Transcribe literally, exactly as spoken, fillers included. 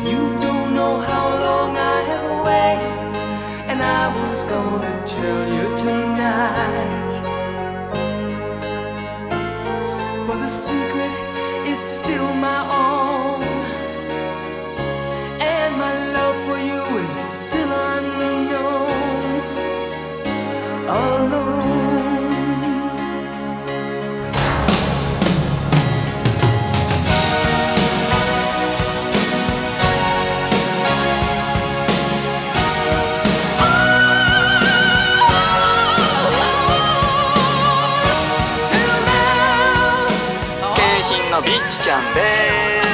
You don't know how long I have waited, and I was gonna tell you tonight. But the secret is still my own, and my love for you is still unknown. Alone. 京浜のビッチちゃんです。